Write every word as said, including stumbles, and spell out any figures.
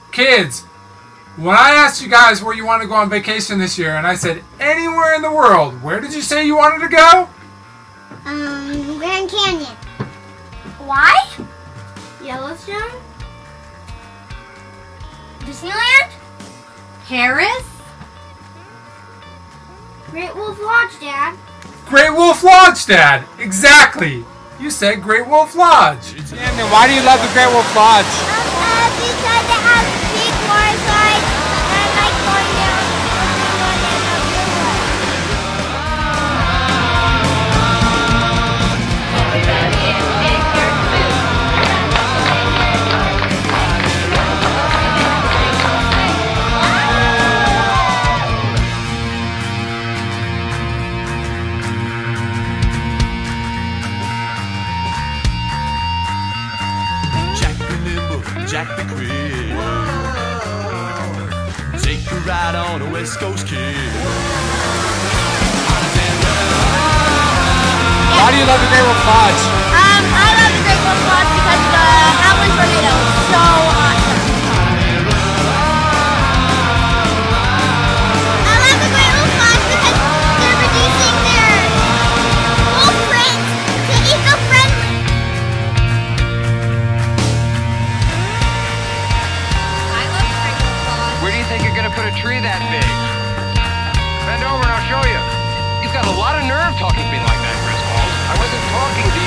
Kids, when I asked you guys where you want to go on vacation this year, and I said anywhere in the world, where did you say you wanted to go? Um, Grand Canyon. Why? Yellowstone. Disneyland. Paris? Great Wolf Lodge, Dad. Great Wolf Lodge, Dad. Exactly. You said Great Wolf Lodge. And then why do you love the Great Wolf Lodge? Um, uh, because it has big water slides, and I like going down in the blue one. Jack the Crib. Take a ride on a West Coast kid. Why do you love the Great Wolf Lodge? Um, I love the Great Wolf Lodge because the Howling Tornado is so awesome. I love the Great Wolf Lodge because they're reducing their wolf print to eco-friendly. I love the Great Wolf Lodge. Where do you think you're gonna put a tree that big? Bend over and I'll show you. You've got a lot of nerve talking to me like that, Chris Walls. I wasn't talking to